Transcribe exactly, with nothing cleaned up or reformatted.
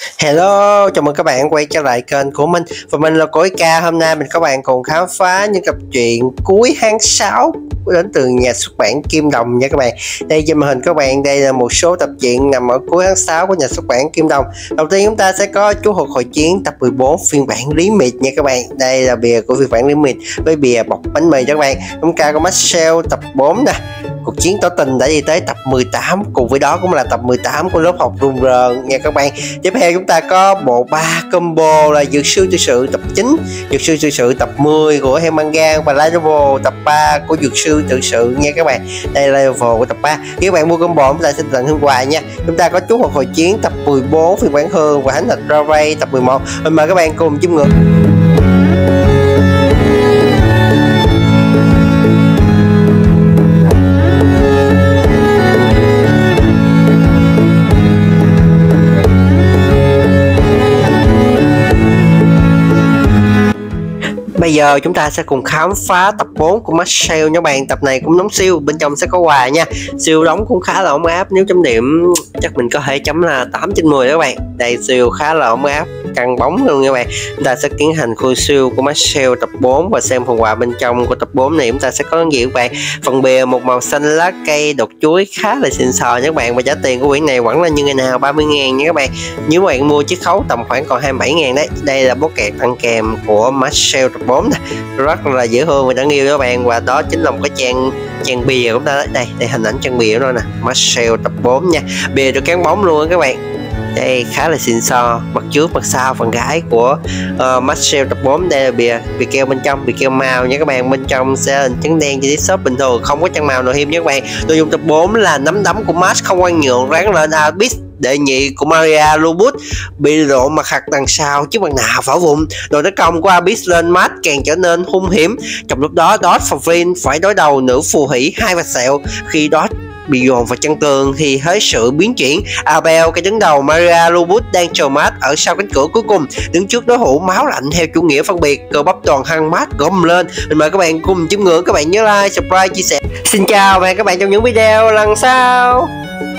Hello, chào mừng các bạn quay trở lại kênh của mình. Và mình là Cối Ca. Hôm nay mình các bạn cùng khám phá những tập truyện cuối tháng sáu đến từ nhà xuất bản Kim Đồng nha các bạn. Đây trên màn hình các bạn, đây là một số tập truyện nằm ở cuối tháng sáu của nhà xuất bản Kim Đồng. Đầu tiên chúng ta sẽ có Chú Hụt Hồi Chiến tập mười bốn phiên bản Limit nha các bạn. Đây là bìa của phiên bản Limit với bìa bọc bánh mì cho các bạn. Chúng ta có Marcel tập bốn nè. Cuộc chiến tỏ tình đã đi tới tập mười tám, cùng với đó cũng là tập mười tám của lớp học rùng rợn nha các bạn. Tiếp theo chúng ta có bộ ba combo là Dược sư tự sự tập chín, Dược sư tự sự tập mười của Hemangan và level tập ba của Dược sư tự sự nha các bạn. Đây là level của tập ba. Khi các bạn mua combo chúng ta sẽ tặng thêm quà nha. Chúng ta có Chú Hụt Hồi Chiến tập mười bốn phiên bản Hương và Thánh Thạch Ravay tập mười một. Mình mời các bạn cùng chiêm ngưỡng. Bây giờ chúng ta sẽ cùng khám phá tập bốn của Marcel nha bạn. Tập này cũng đóng siêu, bên trong sẽ có quà nha. Siêu đóng cũng khá là ổn áp, nếu chấm điểm chắc mình có thể chấm là tám trên mười đó các bạn. Đây siêu khá là ổn áp, căng bóng luôn nha bạn. Chúng ta sẽ tiến hành khui siêu của Marcel tập bốn và xem phần quà bên trong của tập bốn này chúng ta sẽ có những gì các bạn. Phần bìa một màu xanh lá cây đột chuối khá là xịn sò nha các bạn, và giá tiền của quyển này vẫn là như ngày nào ba mươi ngàn nha các bạn. Nếu các bạn mua chiết khấu tầm khoảng còn hai mươi bảy ngàn đấy. Đây là bó kẹt ăn kèm của Marcel tập bốn nè, rất là dễ thương và đáng yêu các bạn, và đó chính là một cái trang trang bìa của chúng ta đấy. Đây đây hình ảnh trang bìa đó nè, Marcel tập bốn nha. Bìa được cán bóng luôn các bạn. Đây khá là xịn sò, mặt trước mặt sau phần gái của uh, Marcel tập bốn. Đây là bìa bìa keo bên trong, bìa keo màu nha các bạn. Bên trong sẽ hình trắng đen trên shop bình thường, không có chân màu nào hiếm nha các bạn. Nội dung tập bốn là nắm đấm của Max không quan nhượng, ráng lên Abyss. Đệ nhị của Maria Lubut bị lộ mặt hạt đằng sau chiếc mặt nạ phá vụn. Đội tấn công của Abyss lên Max càng trở nên hung hiểm. Trong lúc đó Dodge và Vin phải đối đầu nữ phù thủy hai vạch sẹo. Khi Dodge bị dồn vào chân tường thì hết sự biến chuyển. Abel, cái đứng đầu Maria Lubut, đang chờ Matt ở sau cánh cửa cuối cùng, đứng trước đối thủ máu lạnh theo chủ nghĩa phân biệt, cơ bắp toàn thân Matt gom lên. Mình mời các bạn cùng chiêm ngưỡng. Các bạn nhớ like, subscribe, chia sẻ. Xin chào và hẹn các bạn trong những video lần sau.